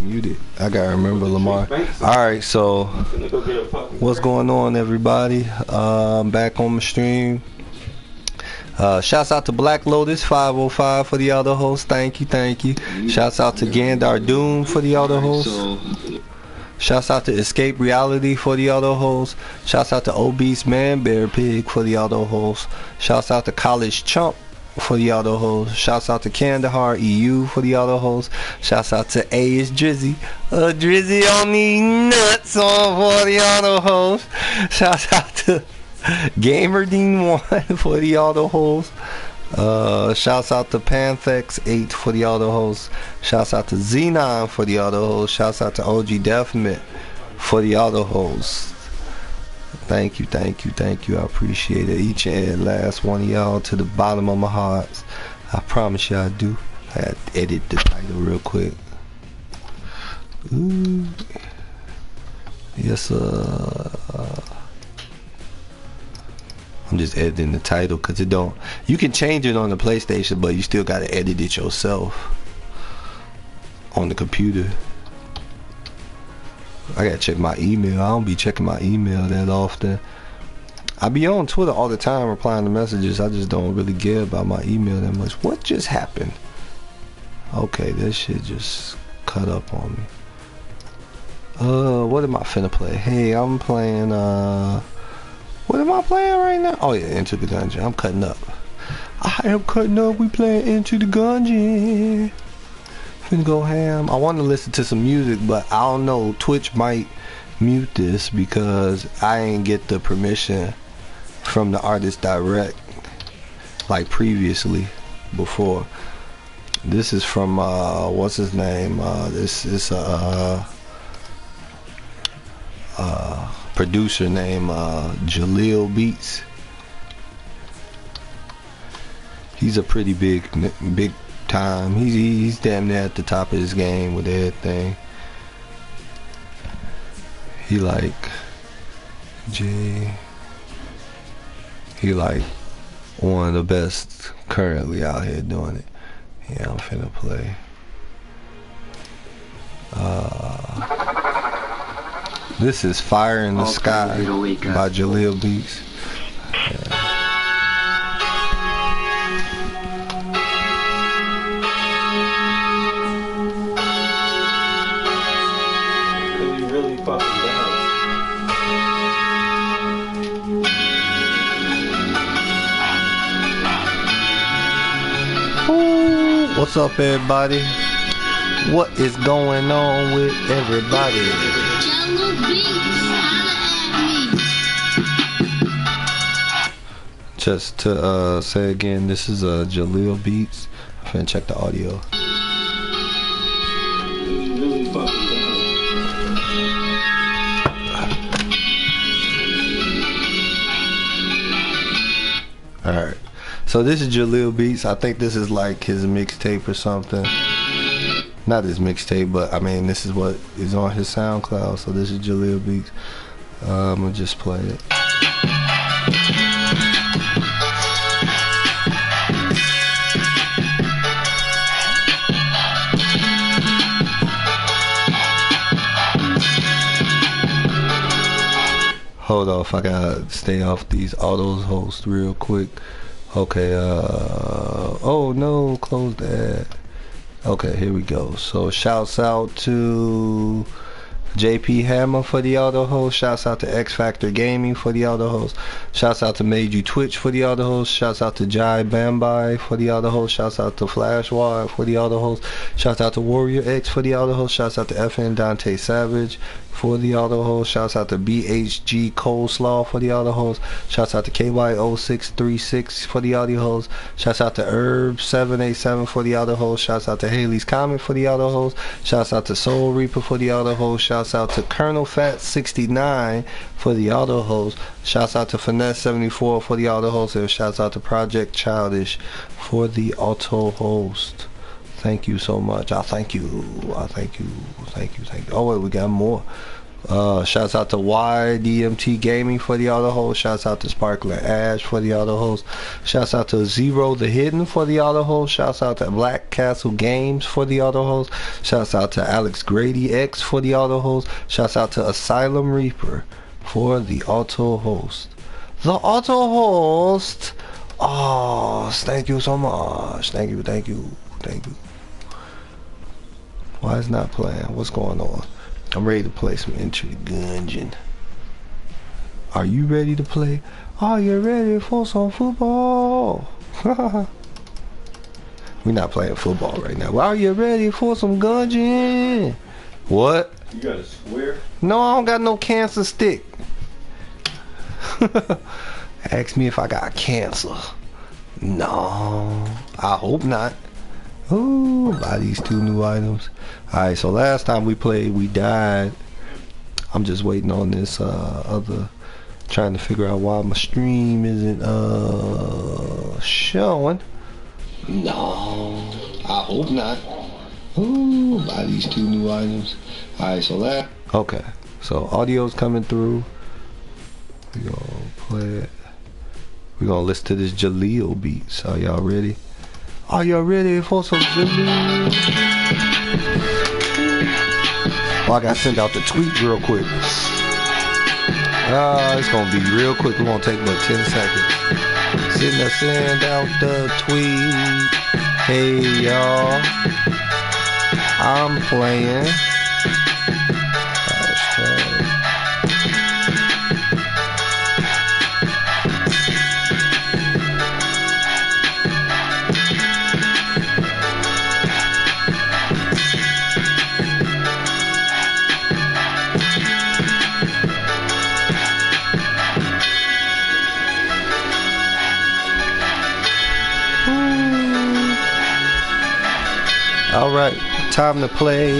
muted. I gotta remember Lamar. Alright, so what's going on, everybody? Back on the stream. Shouts out to Black Lotus 505 for the other host. Thank you. Shouts out to Gandar Doom for the other host. Shouts out to Escape Reality for the other host. Shouts out to Obese Man Bear Pig for the other host. Shouts out to College Chump for the other host. Shouts out to Kandahar EU for the other host. Shouts out to A is Drizzy. Drizzy on these nuts on for the other host. Shouts out to Gamer Dean 1 for the auto host. Shouts out to Panthex 8 for the auto host. Shouts out to Xenon for the auto host. Shouts out to OG Deathmit for the auto host. Thank you. I appreciate it. Each and last one of y'all to the bottom of my hearts. I promise you I do. I had to edit the title real quick. Ooh. Yes, I'm just editing the title because it don't. You can change it on the PlayStation, but you still gotta edit it yourself on the computer. I gotta check my email. I don't be checking my email that often. I be on Twitter all the time replying to messages. I just don't really care about my email that much. What just happened? Okay, this shit just cut up on me. What am I finna play? Hey, I'm playing what am I playing right now? Oh yeah, Into the Gungeon. I'm cutting up. I am cutting up. We playing Into the Gungeon. Finna go ham. I want to listen to some music, but I don't know. Twitch might mute this because I ain't get the permission from the artist direct like previously before. This is from what's his name? This is producer named Jahlil Beats. He's a pretty big time. He's damn near at the top of his game with everything. He like one of the best currently out here doing it. Yeah, I'm finna play. This is Fire in the Sky by Jahlil Beats. Yeah. What's up, everybody? What is going on with everybody? Jahlil Beats, holla at me. Just to say again, this is Jahlil Beats. I'm finna check the audio. Alright. So this is Jahlil Beats. I think this is like his mixtape or something. Not his mixtape, but I mean this is what is on his SoundCloud. So this is Jahlil Beats. I'm gonna just play it. Hold off, I gotta stay off these autos hosts real quick. Okay, oh no, close that. Okay, here we go. So shouts out to JP Hammer for the auto host. Shouts out to X Factor Gaming for the auto host. Shouts out to Made You Twitch for the auto host. Shouts out to Jai Bambai for the auto host. Shouts out to Flashwire for the auto host. Shouts out to Warrior X for the auto host. Shouts out to FN Dante Savage for the auto host. Shouts out to BHG Coleslaw for the auto host. Shouts out to KY0636 for the audio host. Shouts out to Herb787 for the auto host. Shouts out to Haley's Comment for the auto host. Shouts out to Soul Reaper for the auto host. Shouts out to Colonel Fat 69 for the auto host. Shouts out to Finesse 74 for the auto host. And shouts out to Project Childish for the auto host. Thank you so much. I thank you. Thank you. Oh wait, we got more. Shouts out to YDMT Gaming for the auto host. Shouts out to Sparkler Ash for the auto host. Shouts out to Zero the Hidden for the auto host. Shouts out to Black Castle Games for the auto host. Shouts out to Alex Grady X for the auto host. Shouts out to Asylum Reaper for the auto host. The auto host. Oh, thank you so much. Thank you. Why is it not playing? What's going on? I'm ready to play some Enter the Gungeon. Are you ready to play? Are you ready for some football? We're not playing football right now. Are you ready for some Gungeon? What? You got a square? No, I don't got no cancer stick. Ask me if I got cancer. No, I hope not. Ooh, buy these 2 new items. Alright, so last time we played, we died. I'm just waiting on this other, trying to figure out why my stream isn't showing. No, I hope not. Ooh, buy these 2 new items. Alright, so okay, so audio's coming through. We gonna play it. We gonna listen to this Jahlil Beats. Are y'all ready? Are y'all ready for some Jahlil? Oh, I gotta send out the tweet real quick. It's gonna be real quick. It won't take but 10 seconds. Send out the tweet. Hey y'all, I'm playing. Alright, time to play.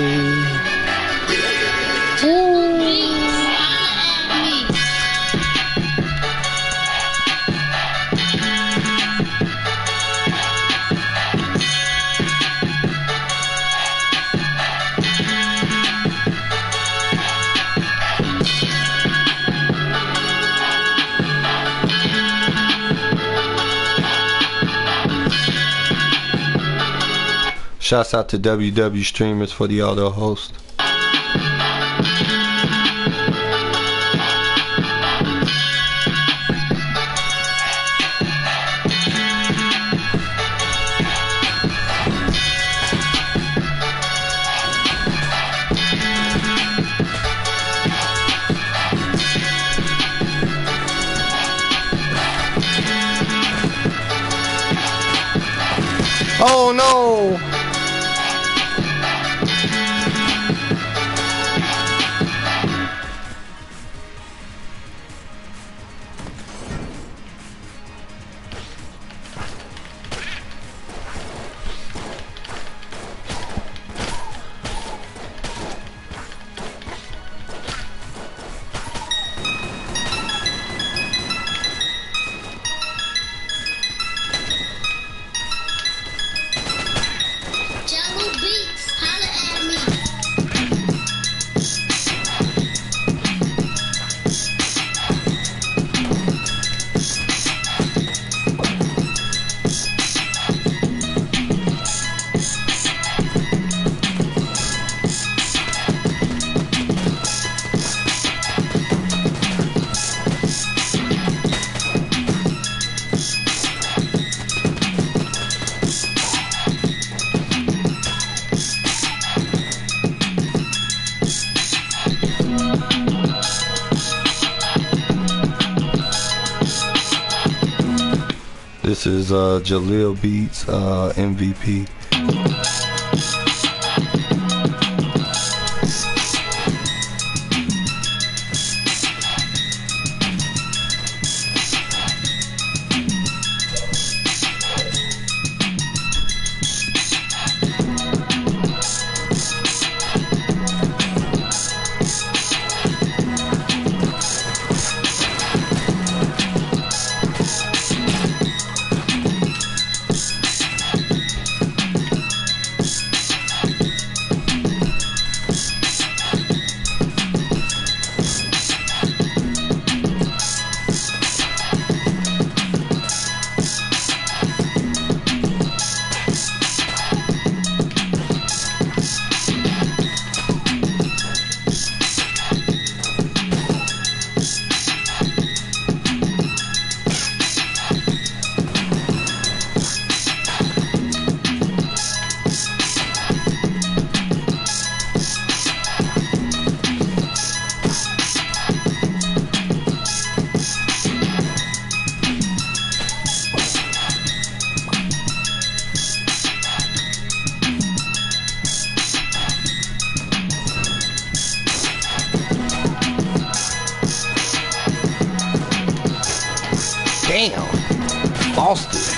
Shouts out to WW Streamers for the auto host. Oh no! Jahlil Beats, holla at me. This is Jahlil Beats, MVP. Damn. Lost it.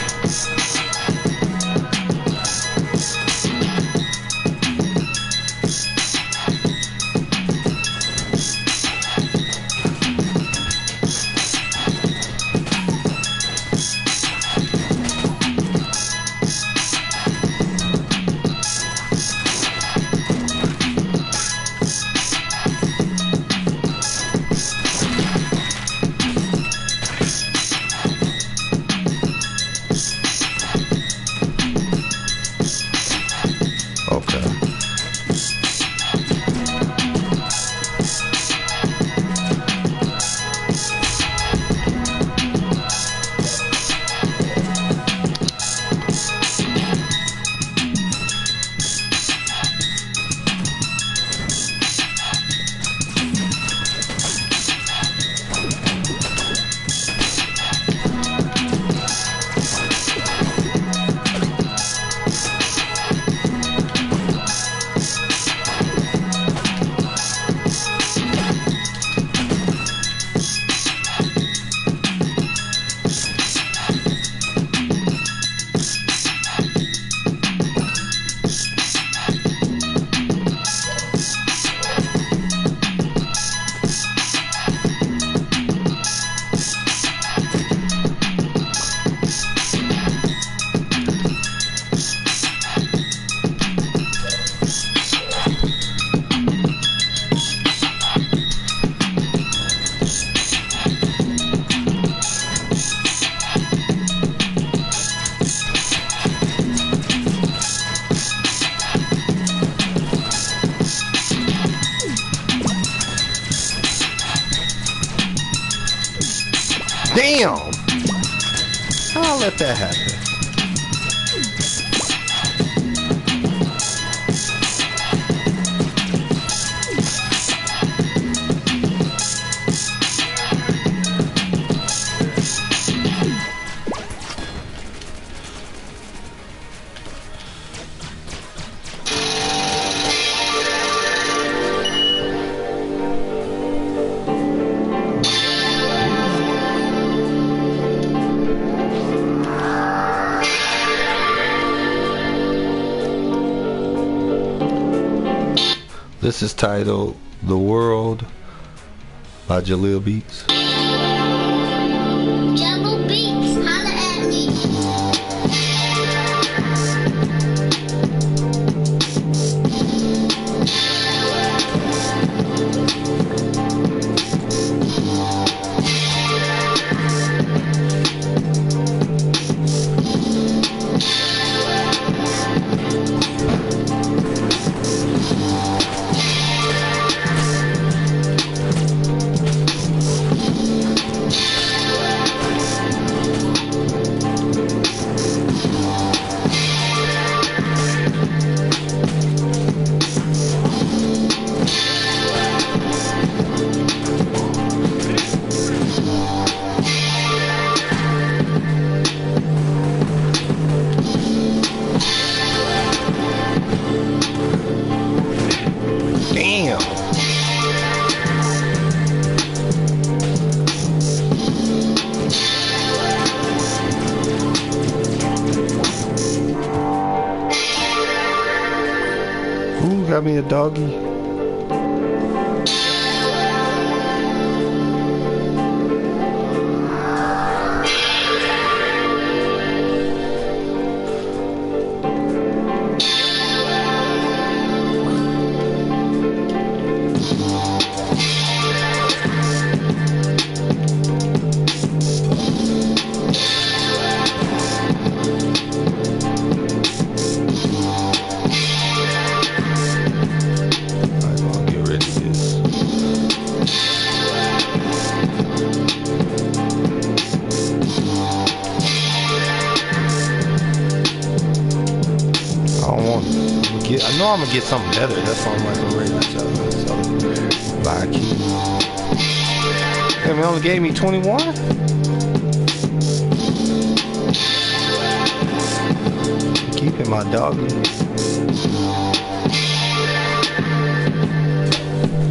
Damn! I'll let that happen. This is titled The World by Jahlil Beats. Jahlil Beats, holla at me. Damn. Ooh, got me a doggy. I know I'm gonna get something better. That's why I'm like I'm ready to sell. Buy a key. Damn, it only gave me 21. Keeping my doggy.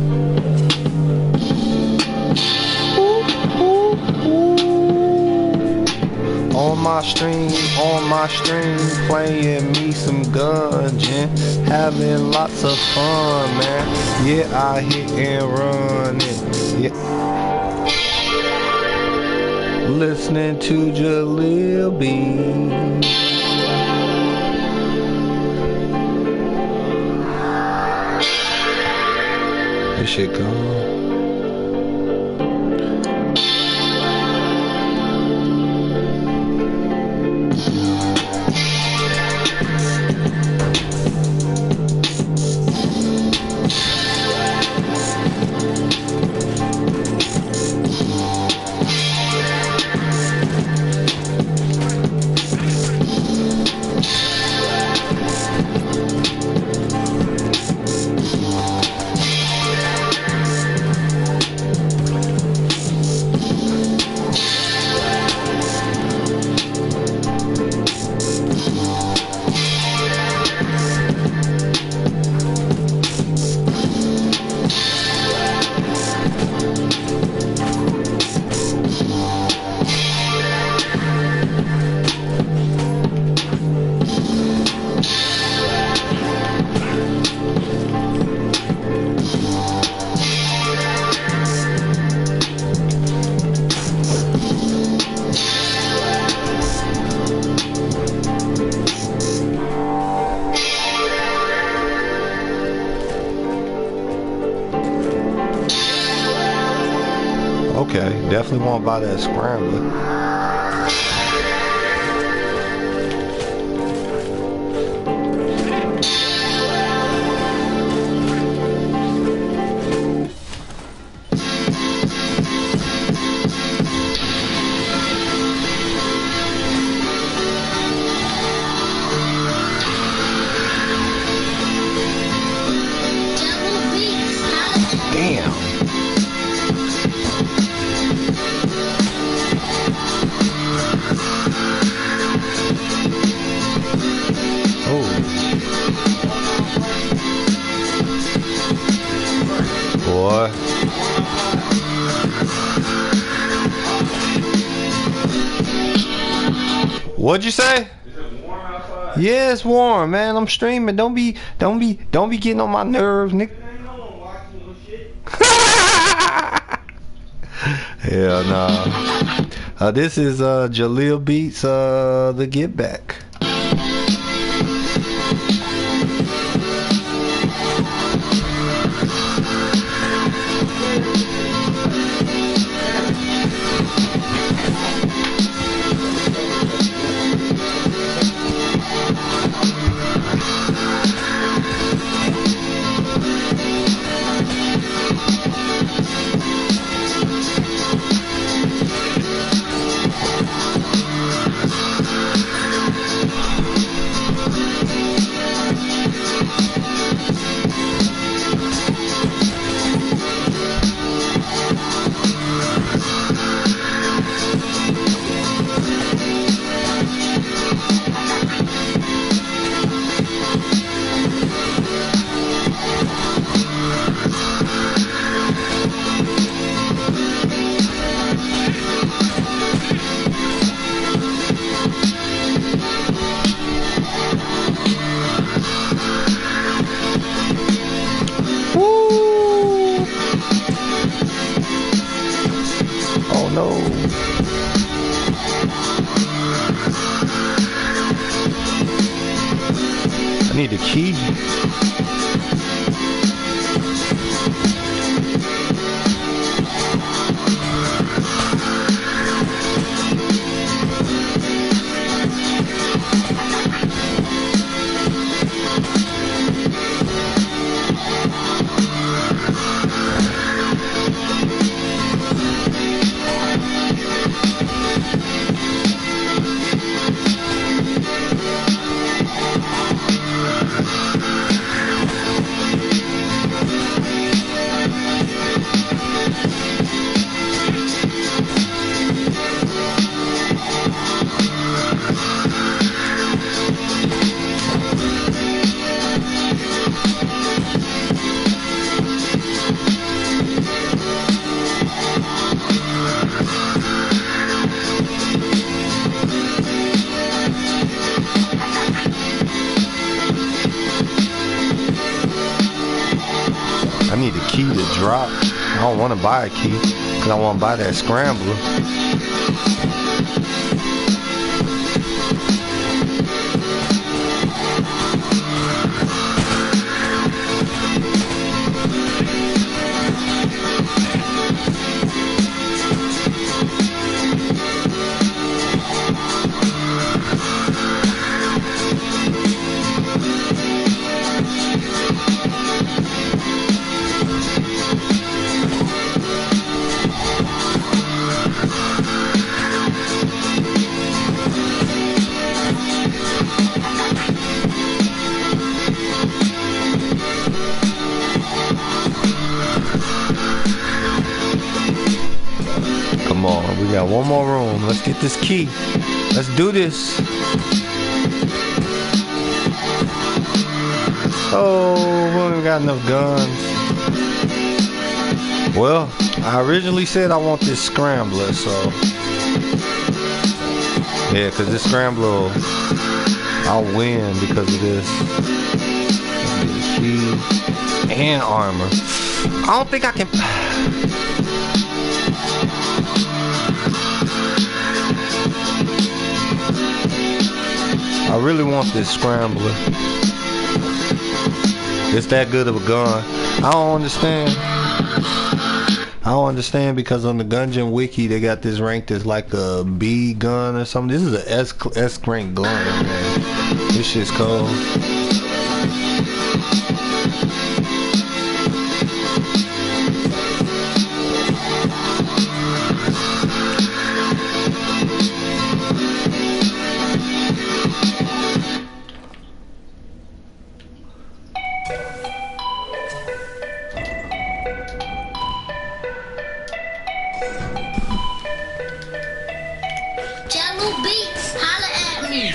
Ooh, ooh, ooh. my stream, playing me some gungeon, having lots of fun, man. Yeah, I hit and run it. Yeah. Listening to Jahlil Beats. This shit gone. Okay, definitely won't buy that scrambler. Jahlil Beats, holla. Damn. Boy. What'd you say? Is it warm outside? Yeah, it's warm, man. I'm streaming. Don't be getting on my nerves, nigga. Ain't no one watching no shit. Hell nah. This is Jahlil Beats, the Get Back. Oh no. I need a key. the drop. I don't want to buy a key because I want to buy that scrambler. Come on, we got one more room. Let's get this key. Let's do this. Oh, we don't even got enough guns. Well, I originally said I want this scrambler, so yeah, because this scrambler, I'll win because of this. Let's get a key and armor. I don't think I can. I really want this scrambler. It's that good of a gun. I don't understand. I don't understand because on the Gungeon wiki they got this ranked as like a B gun or something. This is a S rank gun, man. This shit's cold. Jahlil Beats, holla at me.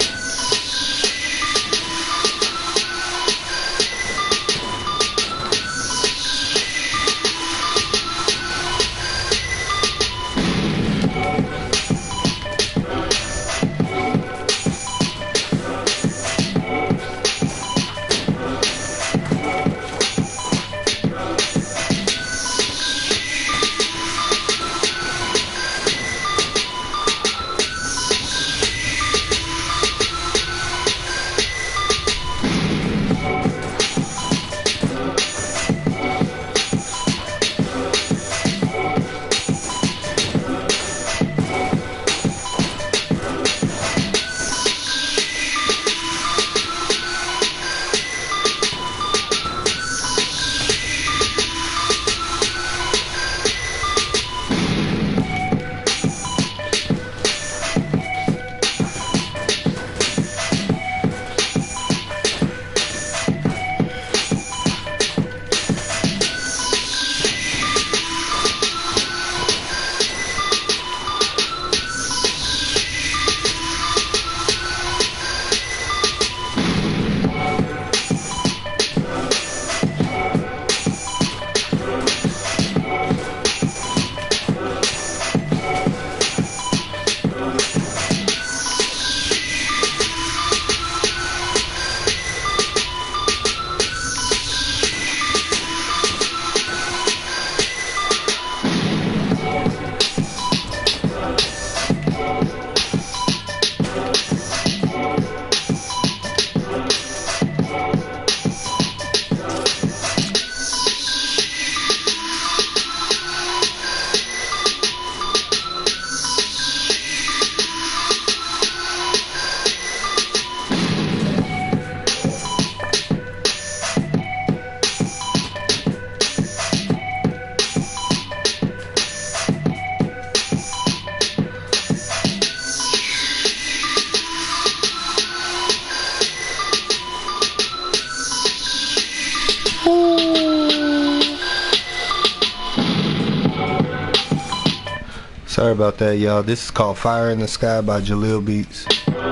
Sorry about that, y'all. This is called Fire in the Sky by Jahlil Beats.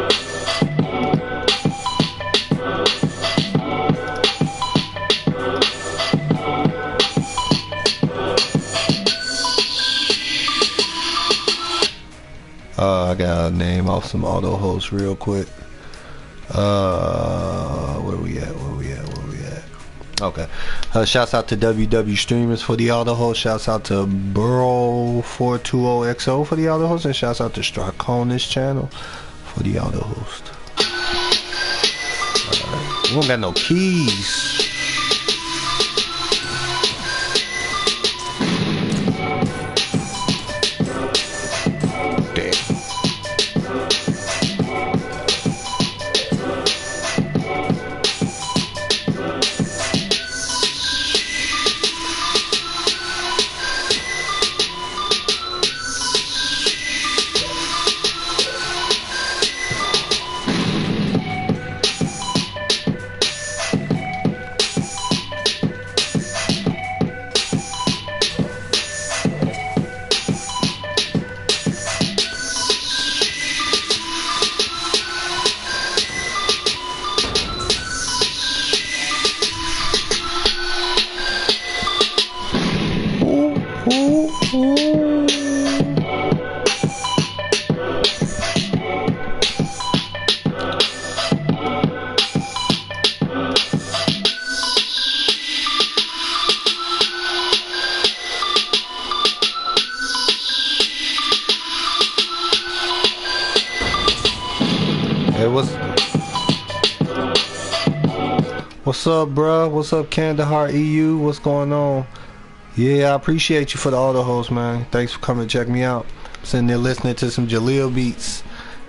I got a name off some auto hosts real quick. Where we at? Okay. Shouts out to WW Streamers for the auto host. Shouts out to Burrow420XO for the auto host. And shouts out to Straconis channel for the auto host. Right. We don't got no keys. Hey, what's up, bruh? What's up, Kandahar EU? What's going on? Yeah, I appreciate you for the auto host, man. Thanks for coming to check me out. I'm sitting there listening to some Jahlil Beats.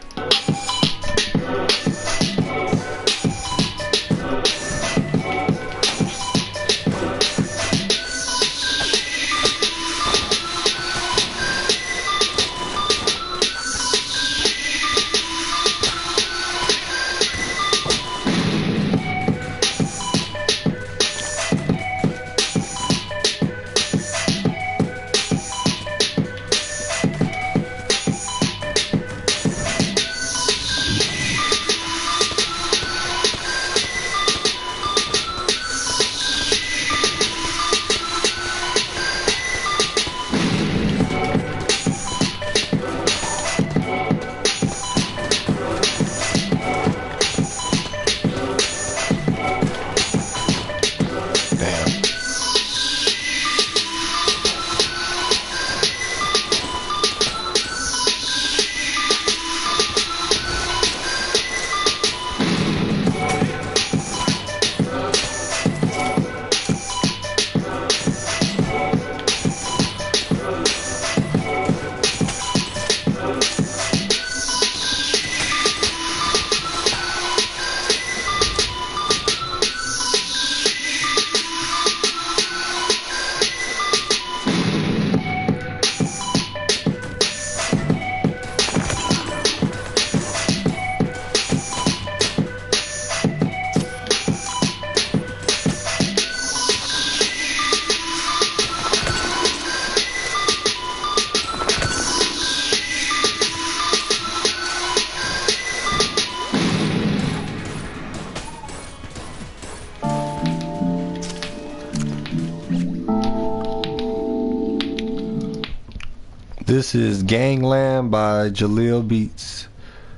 This is Gangland by Jahlil Beats.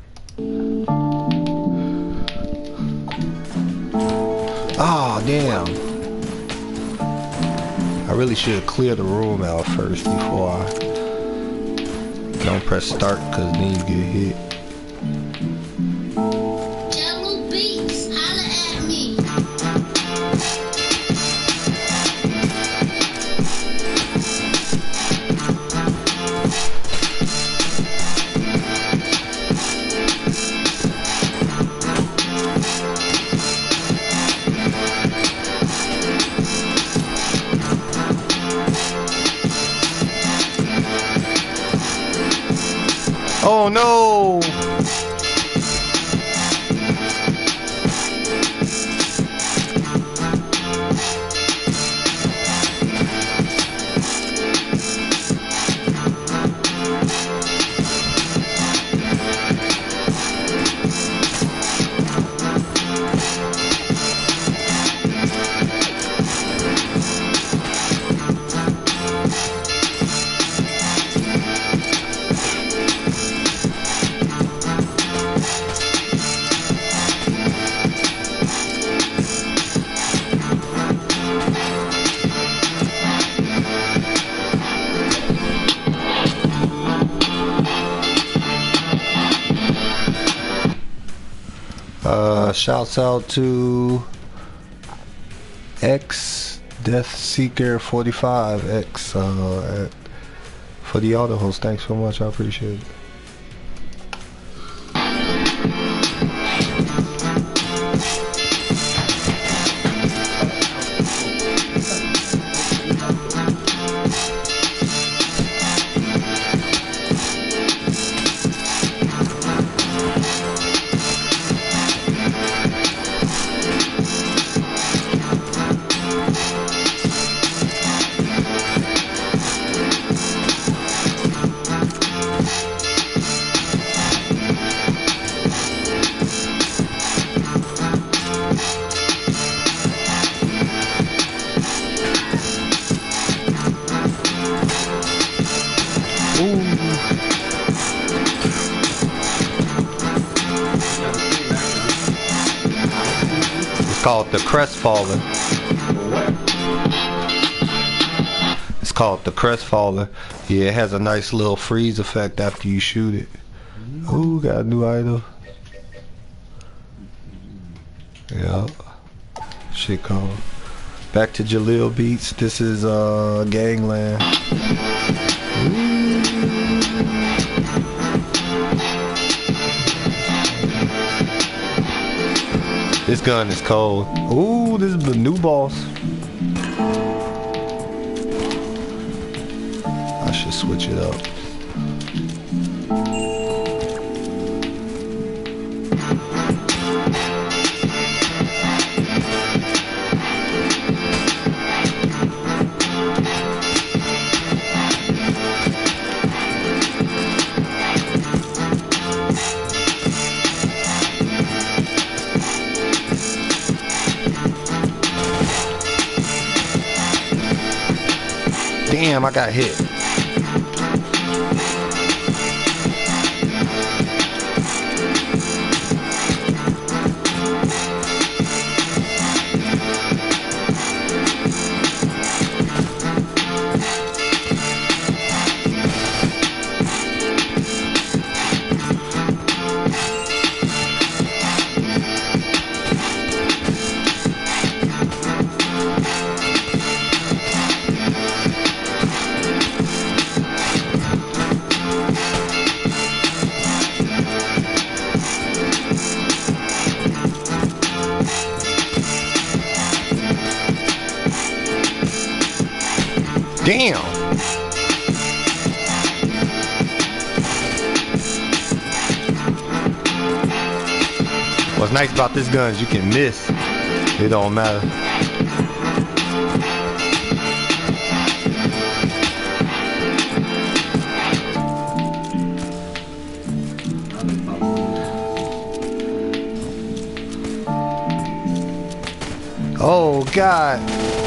Oh, damn. I really should clear the room out first before I don't press start, because then you get hit. Jahlil Beats, holla at me. Oh no! Shouts out to X Death Seeker 45 X for the auto host. Thanks so much. I appreciate it. It's called the Crestfallen. It's called the Crestfallen. Yeah, it has a nice little freeze effect after you shoot it. Ooh, got a new item. Yeah. Shit cold. Back to Jahlil Beats. This is Gangland. This gun is cold. Ooh, this is the new boss. I should switch it up. Damn, I got hit. Damn. What's nice about this gun is you can miss. It don't matter. Oh God.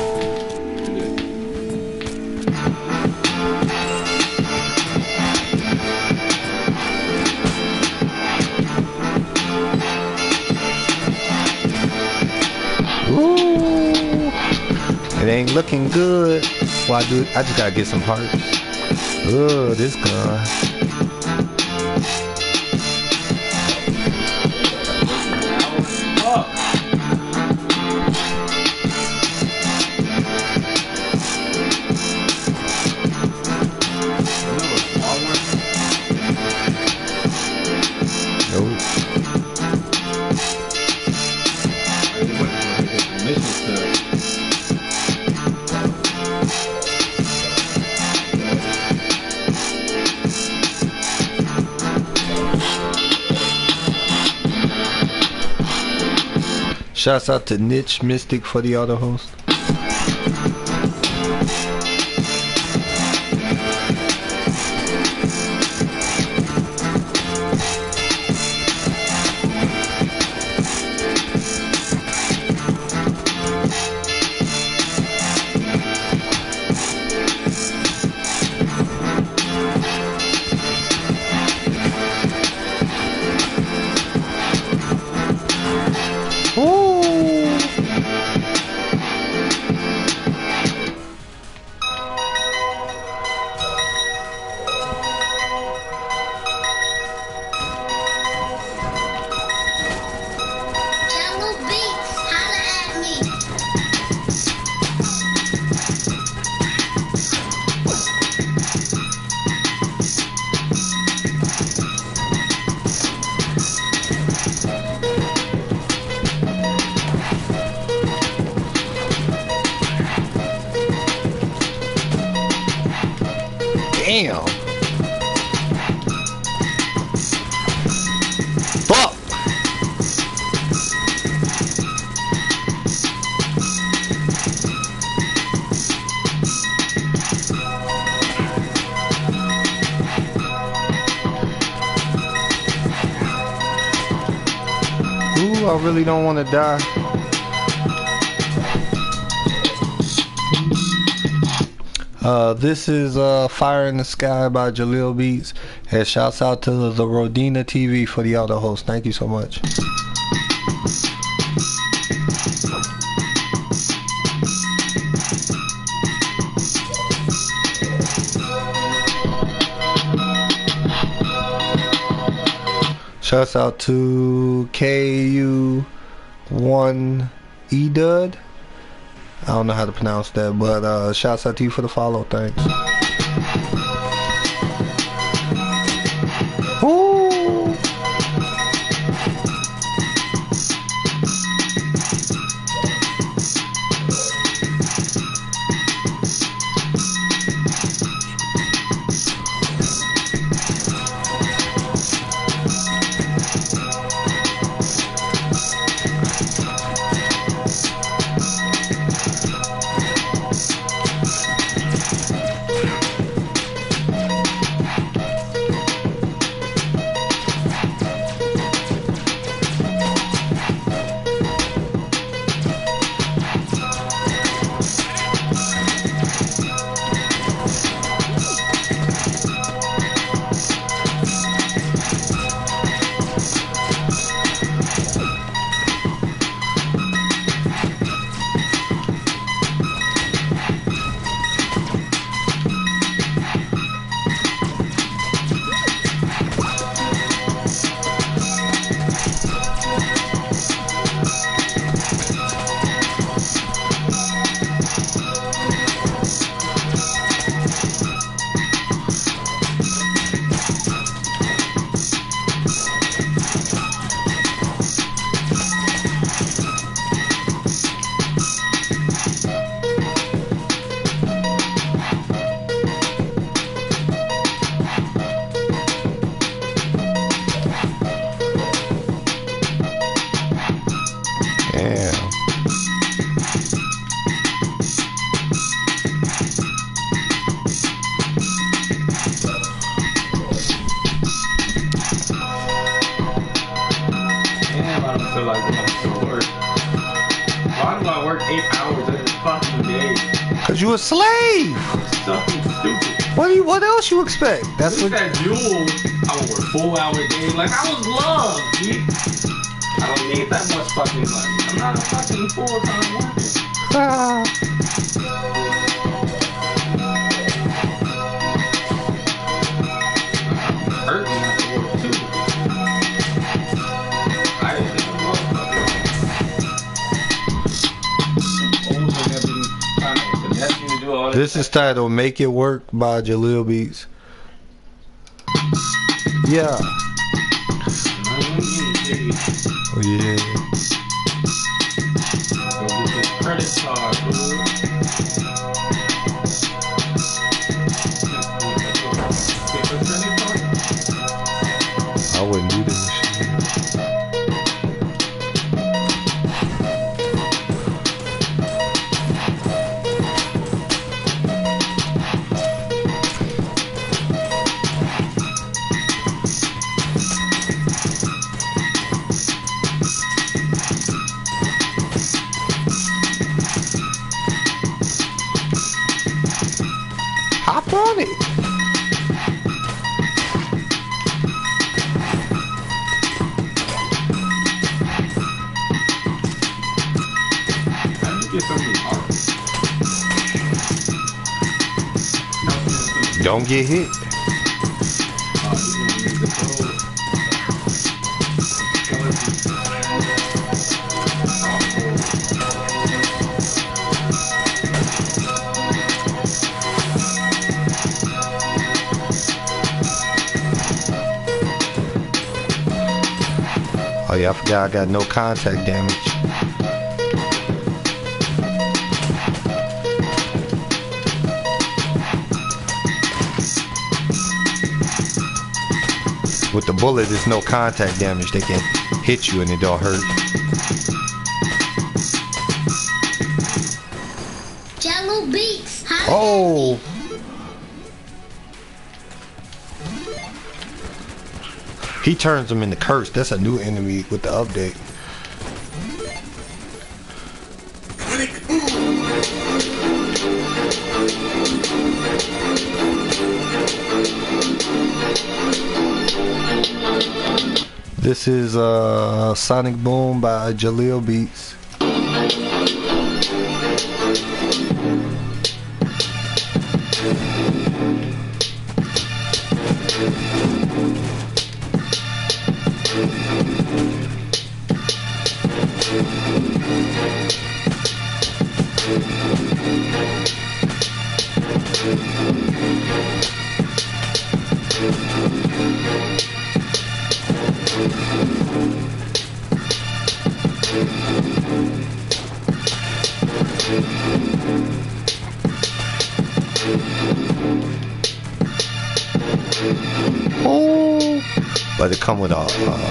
It ain't looking good. Well, I just gotta get some parts. Ugh, this gun. Shouts out to Niche Mystic for the auto host. Damn. Fuck. Ooh, I really don't want to die. This is Fire in the Sky by Jahlil Beats. And shouts out to the Rodina TV for the auto host. Thank you so much. Shouts out to KU1EDUD. I don't know how to pronounce that, but shouts out to you for the follow. Thanks. Ooh. feel like going to work. Why do I work 8 hours in this fucking day? Cause you a slave. Something stupid. What else you expect? That's Look what. at Jules. I would work 4 hour days. Like I was loved, G. I don't need that much fucking money. I'm not a fucking full-time worker. Ah. Hurting at work too. I didn't think I'm motherfucker. This is titled "Make It Work" by Jahlil Beats. Yeah. Oh yeah. Go get this credit card, dude. Get the credit card? I wouldn't do this shit. Hop on it. How do you get something hard? Don't get hit. You gonna use the code. Oh yeah, I forgot I got no contact damage. With the bullet, there's no contact damage. They can hit you and it don't hurt. Jahlil Beats. Oh! He turns them into curse. That's a new enemy with the update. This is Sonic Boom by Jahlil Beats. Oh, but it come with a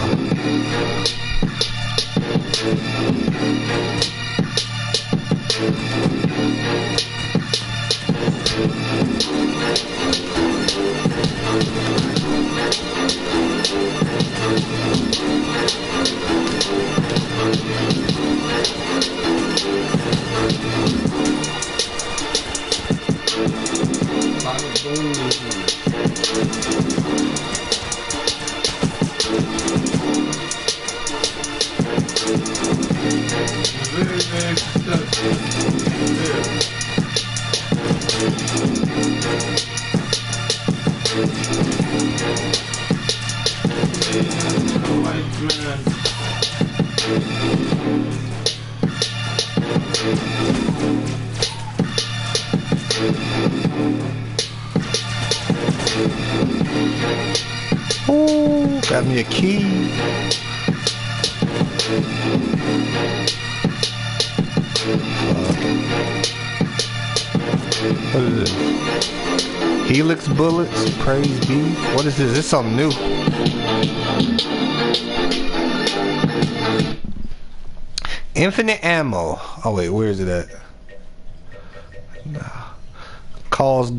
oh, got me a key. What is this? Helix bullets, praise be. What is this? This is something new. Infinite ammo. Oh wait, where is it at? No. Causes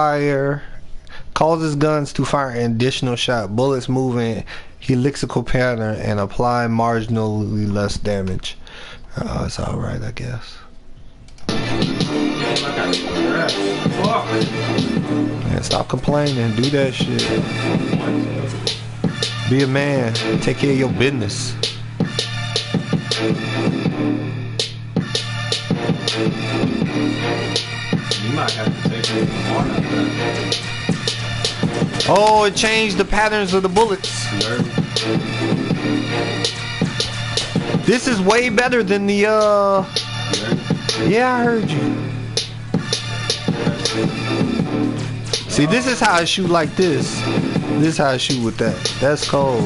guns to fire an additional shot. Bullets move in helixical pattern and apply marginally less damage. It's alright, I guess. Man, stop complaining. Do that shit. Be a man. Take care of your business. You might have to take it apart after that. Oh, it changed the patterns of the bullets. This is way better than the yeah, I heard you. See, this is how I shoot like this. This is how I shoot with that. That's cold.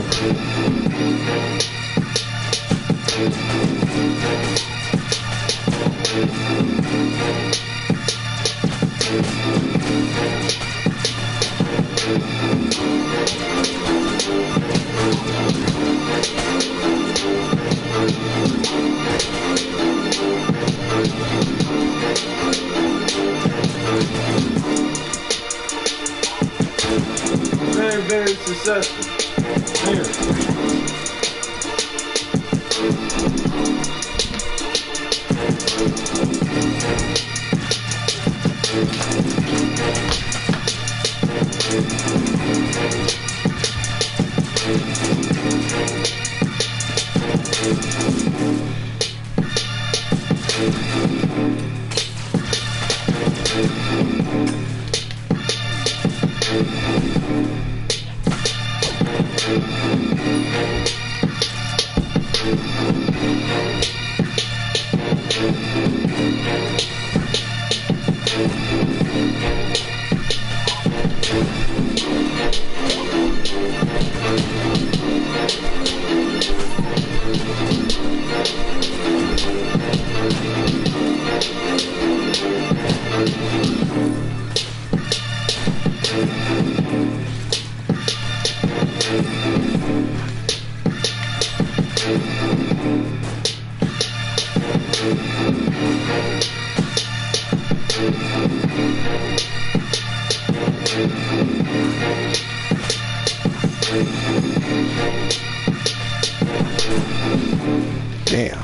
Very, very successful. Very. Damn.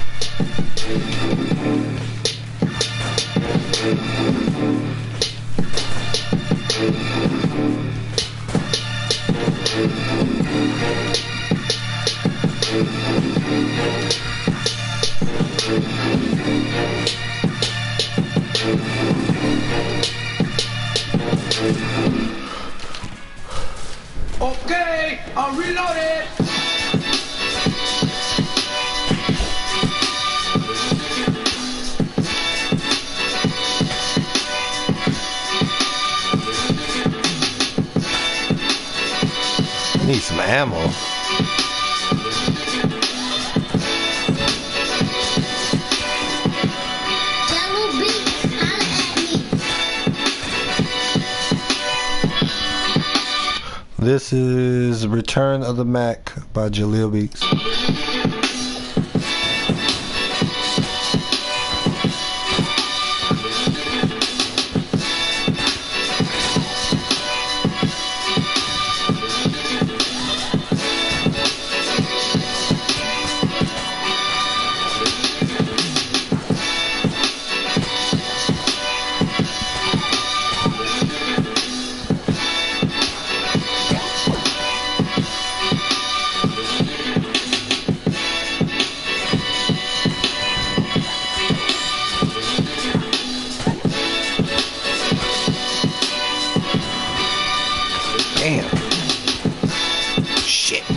Okay, I'm reloaded. Need some ammo. Jahlil Beats, holla at me. This is Return of the Mac by Jahlil Beats. Damn. Shit.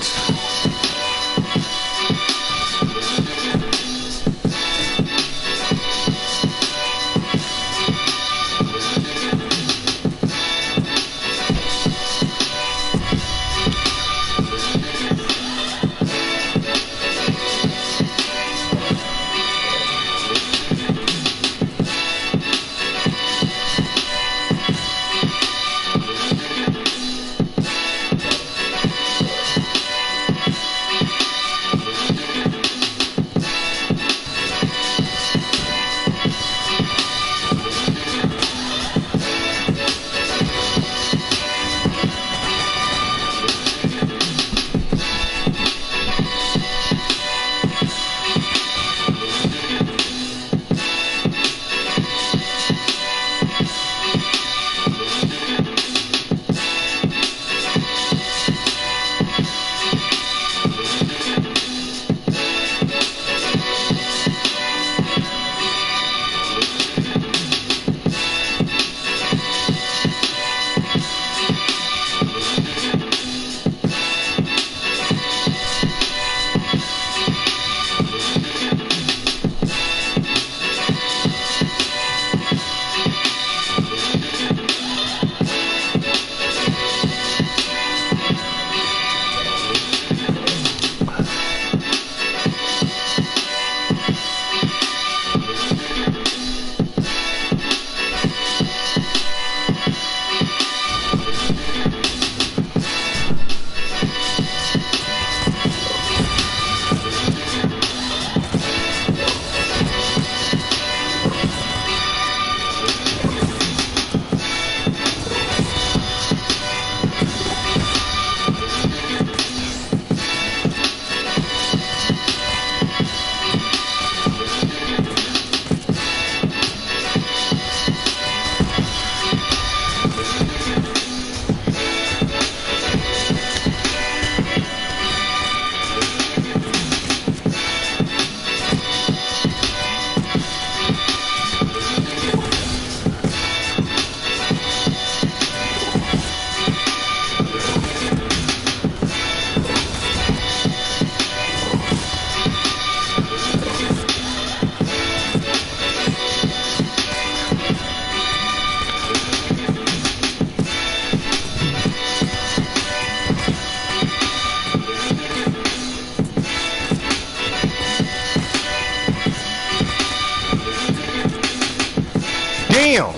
Damn.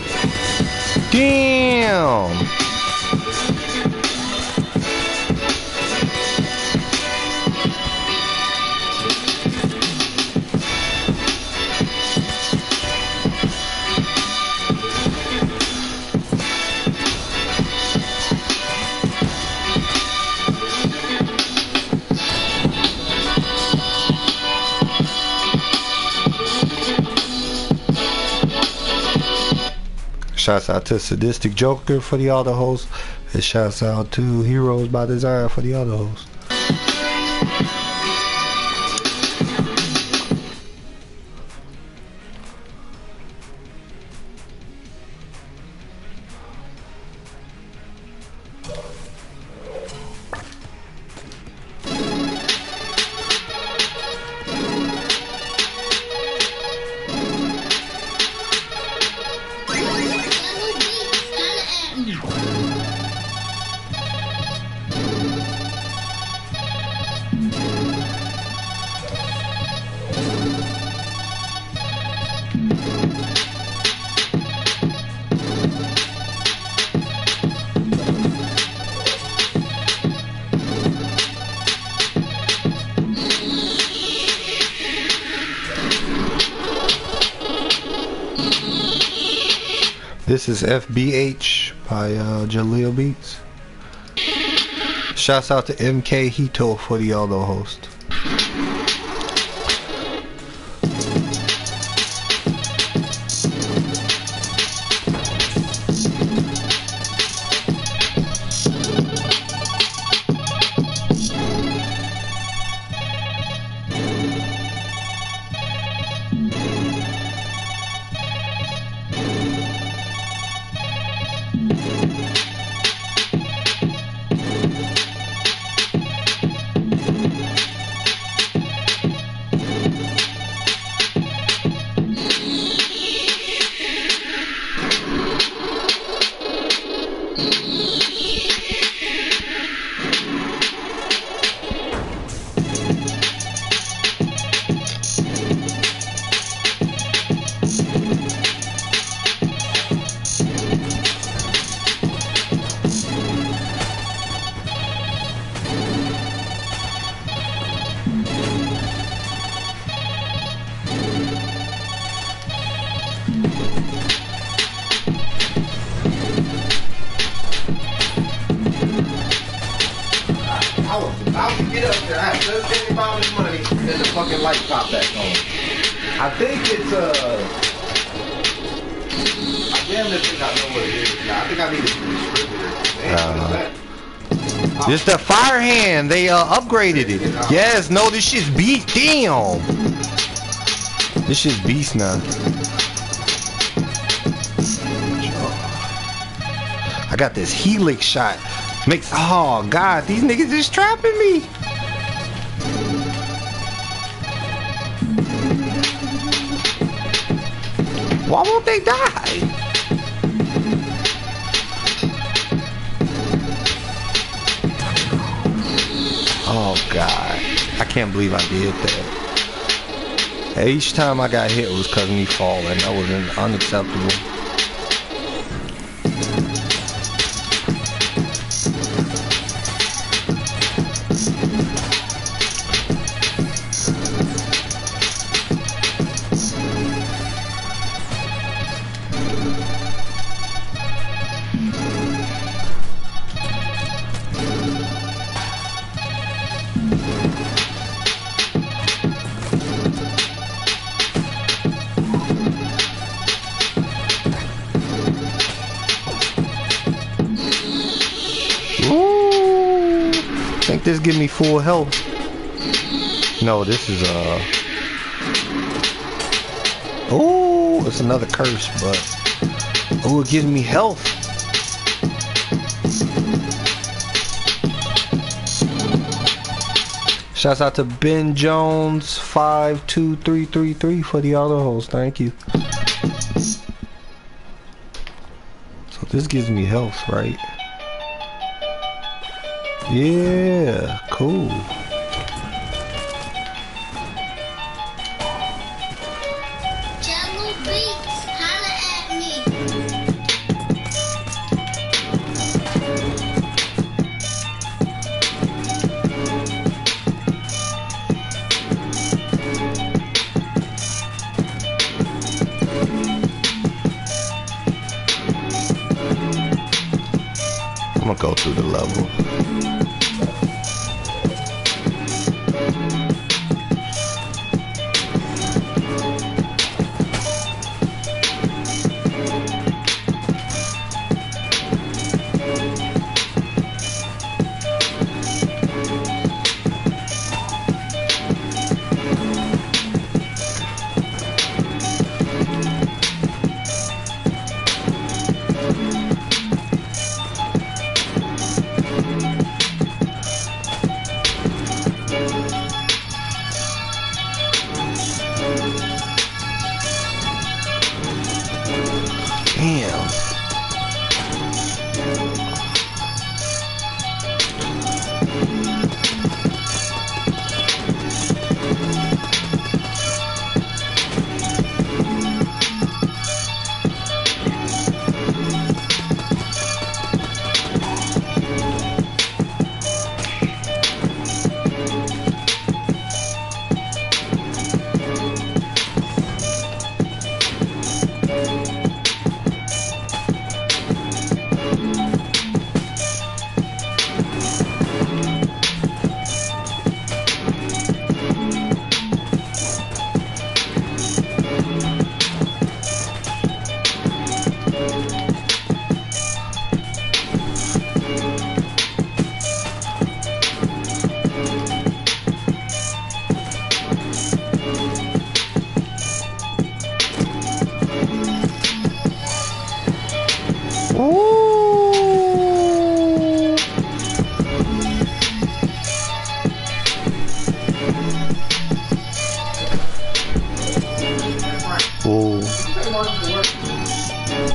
Damn. Shouts out to Sadistic Joker for the other hosts. And shouts out to Heroes by Design for the other hosts. This is FBH by Jahlil Beats. Shouts out to MK Hito for the other host. I was about to get up there. I had just taken about his money, and then the fucking light popped back on. I think it's I damn near think I know what it is. I think I need a distributor. It's the fire hand. They upgraded it. Yes, no, this shit's beast. Damn. This shit's beast now. I got this helix shot. Makes, oh god, these niggas is trapping me. Why won't they die? Oh god, I can't believe I did that. Each time I got hit was cause of me falling. That was unacceptable. Ooh, I think this give me full health. No, this is ooh, it's another curse, but ooh, it gives me health. Shouts out to Ben Jones 52333 for the auto host. Thank you. So this gives me health, right? Yeah, cool. Jahlil Beats, holla at me. I'm gonna go through the level.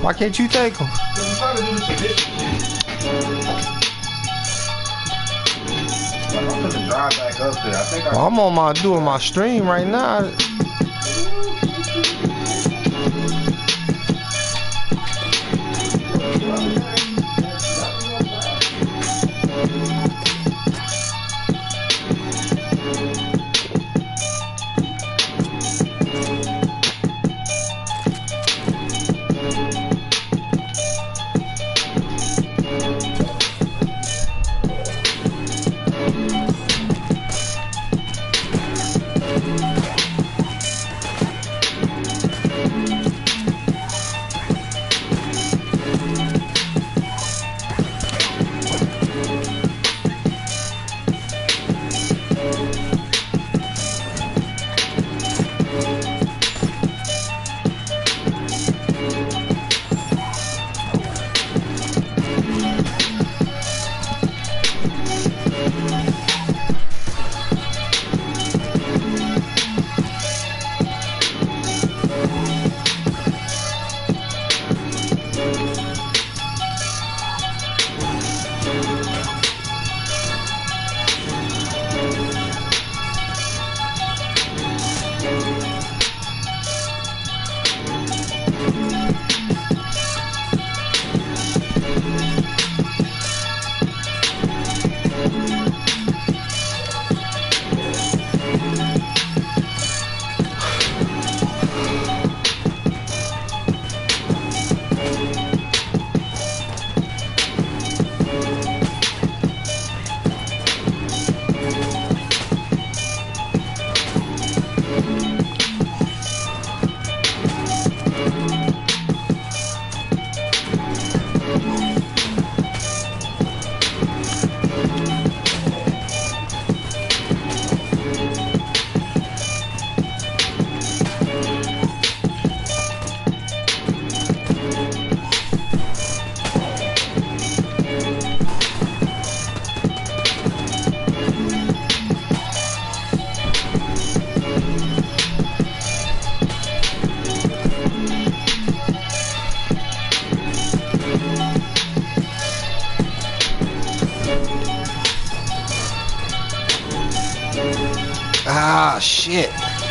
Why can't you take them? I'm trying to do this edition. I'm gonna drive back up there. I think Well, I'm on my doing my stream right now. Ah, shit.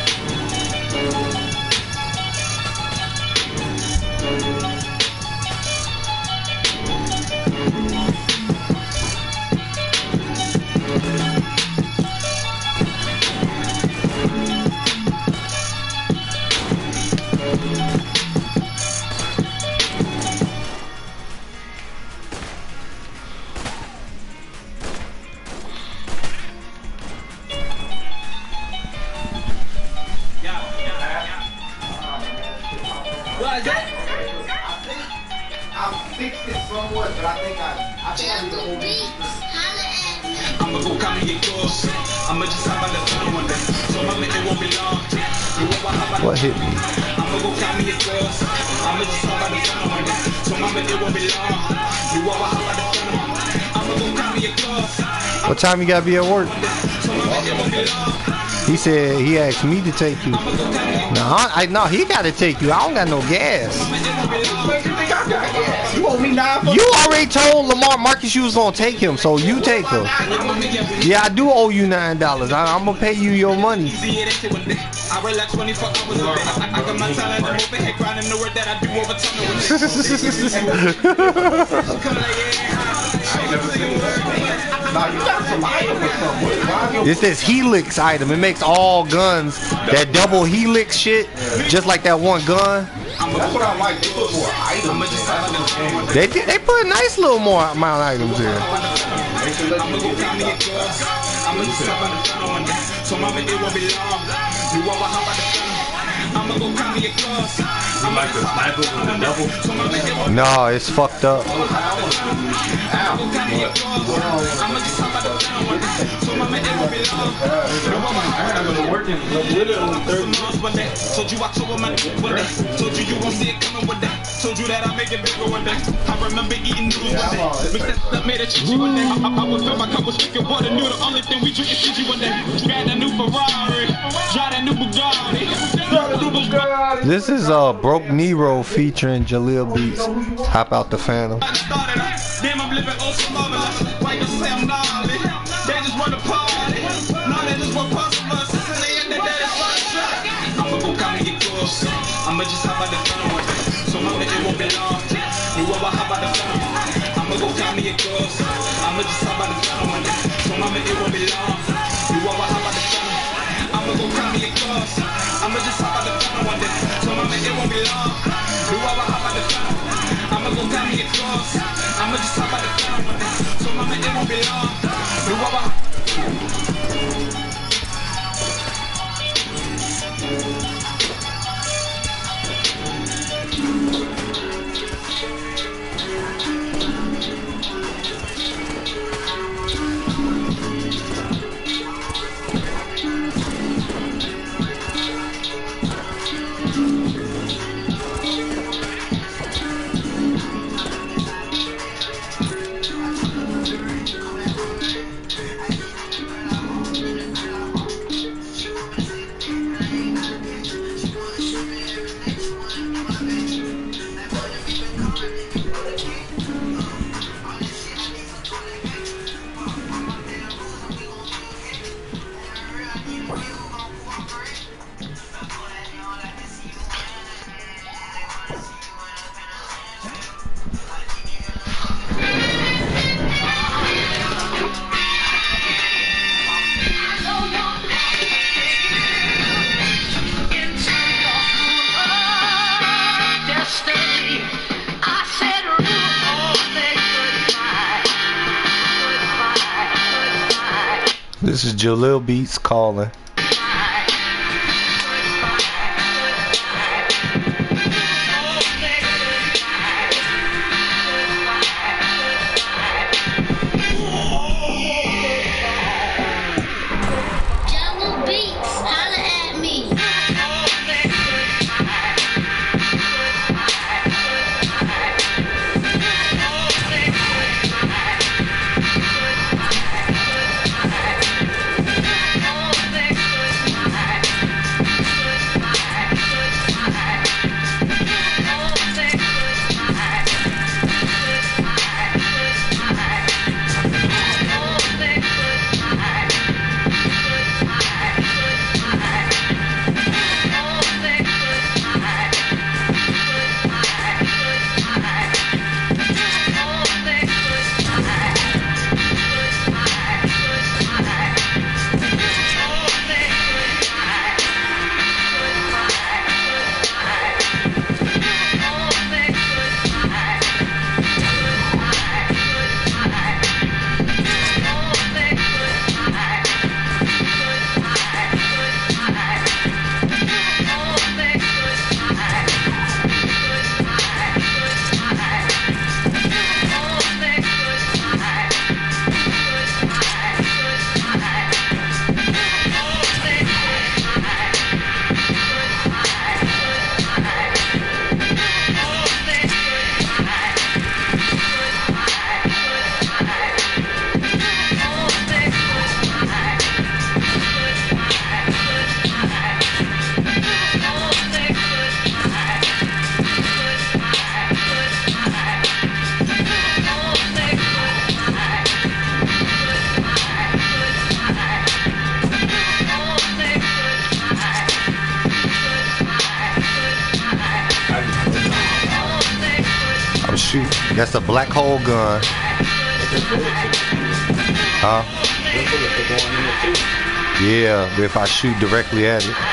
Fixed it somewhat, but I think I need to Jahlil Beats, holla at me. I'ma go copy your course. I'ma just hop on the phone one day. So my it won't be long. What hit me? I'ma go copy your course. I'ma just hop on the phone one day. So my it won't be long. You wanna hop on the phone. I'ma go copy your course. What time you gotta be at work? So my it won't be long. He said he asked me to take you. No, he gotta take you. I don't got no gas. You owe me $9. You already told Lamar Marcus you was gonna take him, so you take him. Yeah, I do owe you $9. I'm gonna pay you your money. I relax 24 hours a day. I got my talent over here grinding the word that I do over time. This is Helix item. It makes all guns that double Helix shit, just like that one gun. That's what I like. They put more items. They put a nice little more amount of items here. I'ma go call me a girl. I'ma just step on the phone one day. So mama, it won't be long. You want to hop on the phone. I'ma go call me a girl. You like the sniper with the double? So mama, it won't be long. No, it's fucked up. I'ma just hop on the phone one day. So mama, it won't be long. I was working literally on Thursday one day. Told you I told my one day. Told you you won't see it coming one day. Told you that I make it bigger one day. I remember eating noodles one day. Mixed that stuff, made a chichi one day. I would fill my cup with chicken water. Knew the only thing we drink is Fiji one day. Got a new Ferrari, drive that new Bugatti. This is Broke Nero featuring Jahlil Beats. Hop out the Phantom. Damn, I'm living oh so marvelous. Why you say I'm gnarly? They just want to party. No, they just want customers. And they end the day, it's fun shot. I'ma go come and get close. I'ma just hop out the Phantom one day. So mama, it won't be long. You ever hop out the Phantom? I'ma go come and get close. I'ma just hop out the Phantom one day. So mama, it won't be long. You ever hop out the Phantom? I'ma go come and get close. I'ma just hop out the Phantom one day. So mama, it won't be long. You ever hop out the Phantom? I'ma go come and get close. I'ma just hop out the Phantom one day. So mama, it won't be long. You ever This is Jahlil Beats calling. Jahlil Beats, holla at me. Shoot, that's a black hole gun. Huh? Yeah, if I shoot directly at it.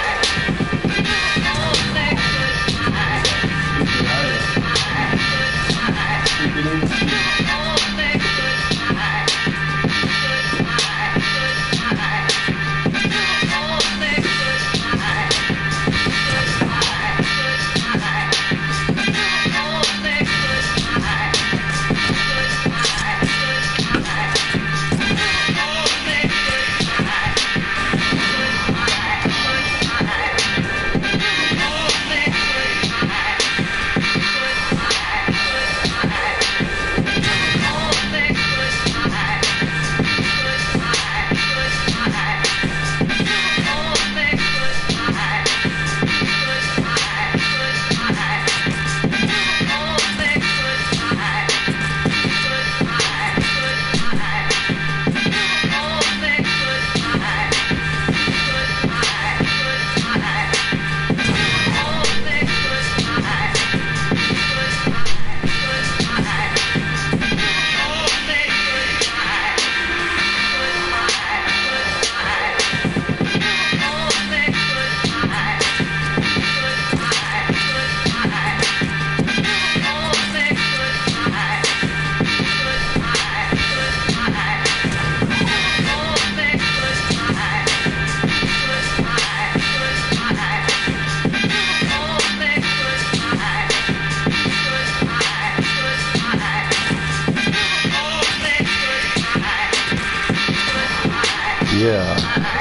Yeah.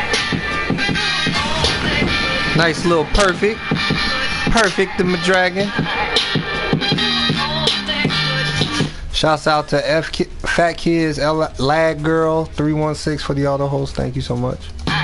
Nice little perfect. Perfect the Dragon. Shouts out to Fat Kids, Lag Girl 316 for the auto host. Thank you so much.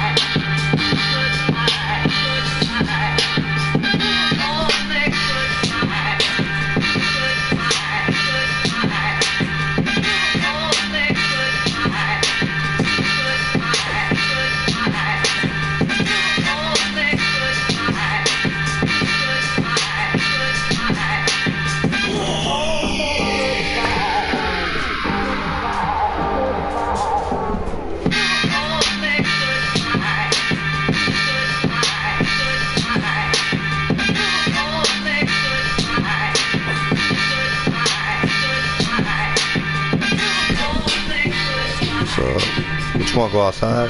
What you want to go outside?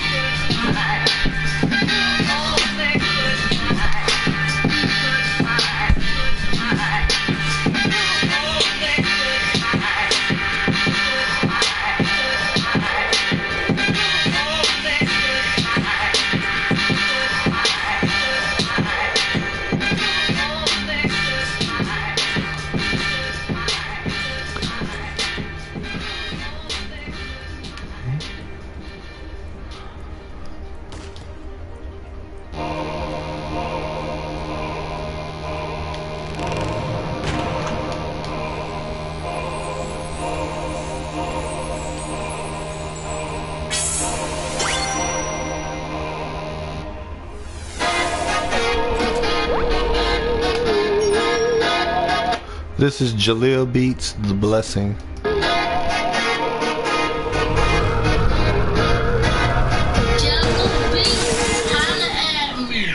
This is Jahlil Beats, The Blessing. Jahlil Beats, holla at me.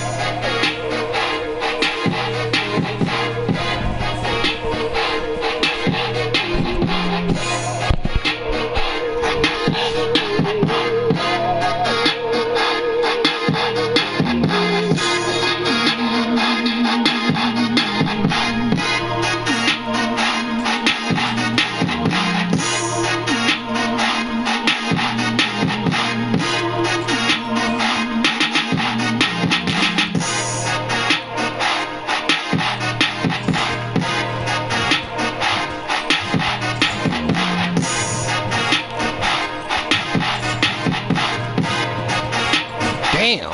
Damn.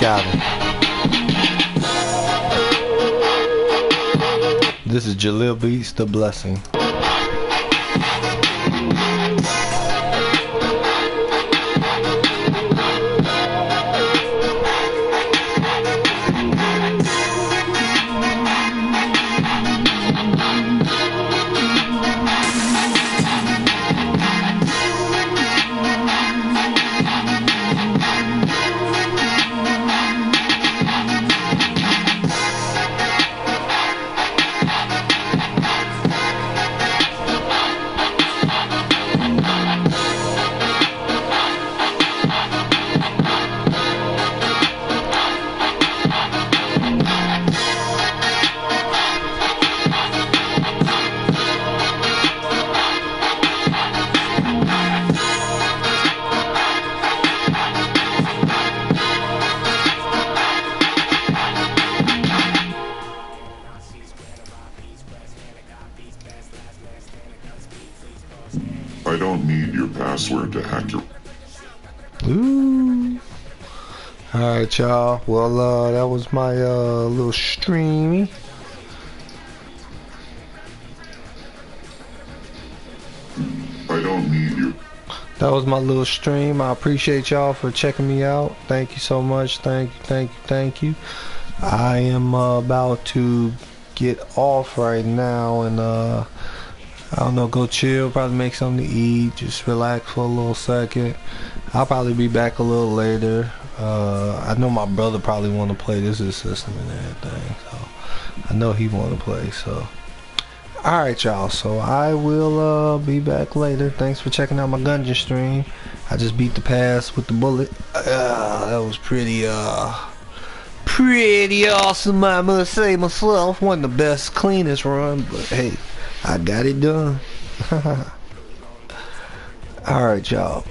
Got him. This is Jahlil Beats, The Blessing. I don't need your password to hack your... Ooh. Alright, y'all. Well, that was my little streamy. I don't need you. That was my little stream. I appreciate y'all for checking me out. Thank you so much. Thank you, thank you, thank you. I am about to get off right now and I don't know, go chill, probably make something to eat, just relax for a little second. I'll probably be back a little later. I know my brother probably want to play. This is his system and everything, so I know he want to play. So alright, y'all, so I will be back later. Thanks for checking out my Gungeon stream. I just beat the pass with the bullet. That was pretty awesome, I must say myself. Wasn't the best, cleanest run, but hey, I got it done. Alright, y'all,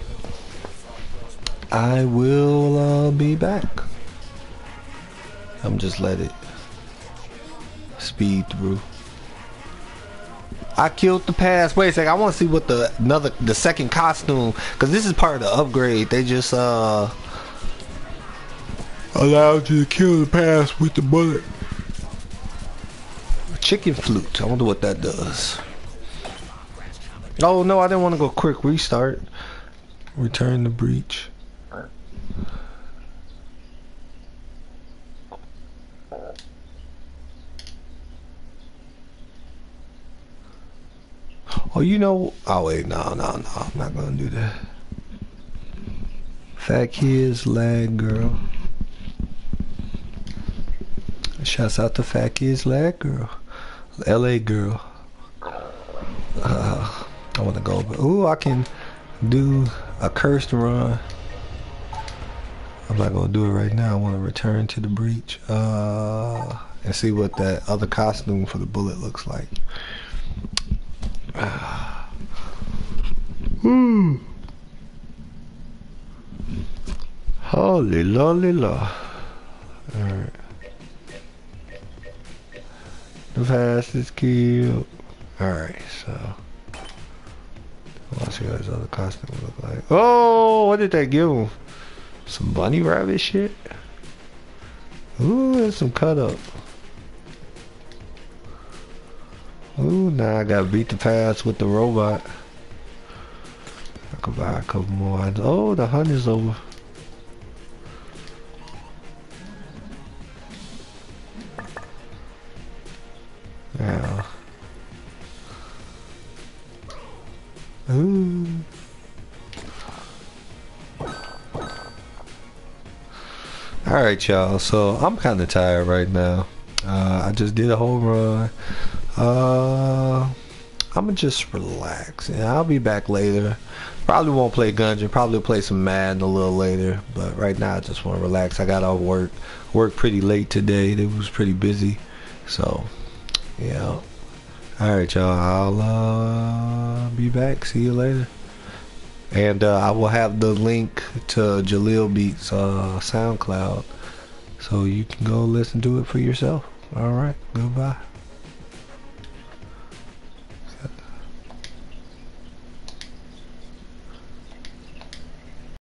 I will be back. I'm just let it speed through. I killed the pass. Wait a second, I want to see what the second costume, because this is part of the upgrade. They just allowed you to kill the pass with the bullet. Chicken flute. I wonder what that does. Oh no, I didn't want to go quick restart. Return the breach. Oh, you know. Oh wait, no, I'm not gonna do that. Fat kids, lag girl. Shouts out to Fat kids, lag girl. LA girl. I want to go, but ooh, I can do a cursed run. I'm not gonna do it right now. I want to return to the breach and see what that other costume for the bullet looks like. Holy lolly law. Alright. The fastest kill. Alright, so let's see what his other costume look like. Oh, what did they give him? Some bunny rabbit shit? Ooh, there's some cut up. Ooh, now I gotta beat the pass with the robot. I could buy a couple more. Oh, the hunt is over. Yeah. Ooh. Alright, y'all, so I'm kind of tired right now. I just did a whole run. I'ma just relax and I'll be back later. Probably won't play Gungeon, probably play some Madden a little later, but right now I just want to relax. I got off work pretty late today. It was pretty busy, so yeah. Alright, y'all, I'll be back. See you later. And I will have the link to Jahlil Beats SoundCloud, so you can go listen to it for yourself. Alright, goodbye.